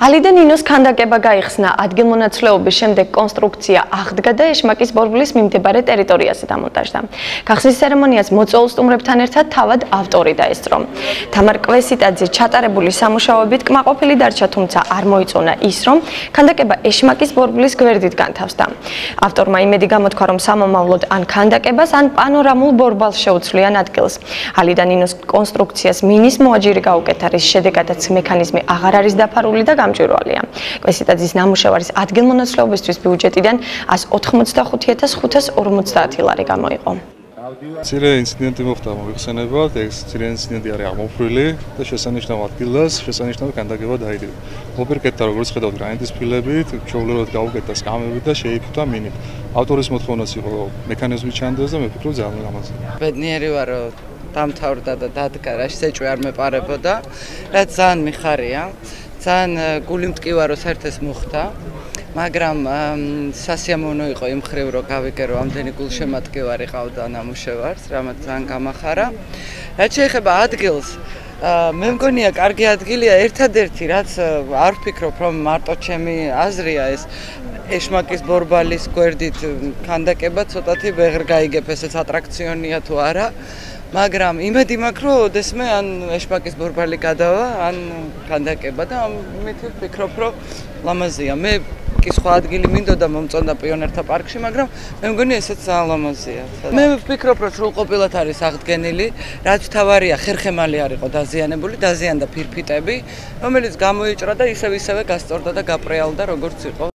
ალიდა ნინოს ქანდაკება გაიხსნა, ადგილმონაცვლეობის შემდეგ კონსტრუქცია აღდგა და ეშმაკის ბორბლის მიმდებარე ტერიტორიაზე დამონტაჟდა. გახსნის ცერემონიას მოწვეულ სტუმრებთან ერთად თავად ავტორი დაესწრო. თამარ კვესიტაძე ჩატარებული სამუშაოებით კმაყოფილი დარჩა, თუმცა არ მოიწონა ის, რომ ქანდაკება ეშმაკის ბორბლის გვერდით განთავსდა. ავტორმა იმედი გამოთქვა, რომ სამომავლოდ ან ქანდაკებას, ან პანორამულ ბორბალს შეუცვლიან ადგილს. ალიდა ნინოს კონსტრუქციას მინის მოაჯირი გაუკეთა, რის შედეგადაც მექანიზმი აღარ არის დაფარული და გამჭვირვალეა. კვესიტაძის ნამუშევარის ადგილმონაცვლეობისთვის ბიუჯეტიდან 185,550 ლარი გამოიყო. მცირე ინციდენტი მოხდა მოიხსენებათ, ეს მცირე ინციდენტი არის აღმოფხვრილი და შესანიშნავ ადგილას შესანიშნავი ქანდაკება დაიდო. მოპირკეთდა როგორც ხედავთ გრანიტის ფილებით, ჩვეულებრივად გაუკეთდა სკამები და შეიფუთა მინით. ავტორის მოთხოვნაც იყო მექანიზმის ჩანდრას და მე ვფიქრობ ძალიან ლამაზია. ბედნიერი ვარ, რომ დამთავრდა და დადგა, რა შეჭვი არ მეპარებოდა, რაც ძალიან მიხარია. ძალიან გული მტკივა რომ საერთოდ მოხდა, მაგრამ სასიამოვნო იყო იმ ხრივ რომ გავიგე რომ ამდენი გულშემატკივარი ყავდა ნამუშევარს, რამაც ძალიან გამახარა. რაც შეეხება ადგილს, მე მგონია კარგი ადგილია ერთადერთი, რაც არ ვფიქრობ რომ მარტო ჩემი აზრია ეს ეშმაკის ბორბალის გვერდით ქანდაკება ცოტათი ვეღარ გაიგებ ესეც ატრაქციონია თუ არა. მაგრამ იმედი მაქვს რომ ოდესმე ან ეშმაკის ბორბალი გადავა, ან ქანდაკება და ამით ვფიქრობ რომ ლამაზია. მე კი სხვა ადგილი მინდოდა მომწონდა პიონერთა პარკში, მაგრამ მე მგონი ესეც ძალიან ლამაზია. მე ვფიქრობ რომ სრულყოფილად არის აღდგენილი, რაც თავარია ხერხემალი არ იყო დაზიანებული, დაზიანდა ფირფიტები, რომელიც გამოიჭრა და ისევე გასწორდა და გაპრეალდა როგორც იყო.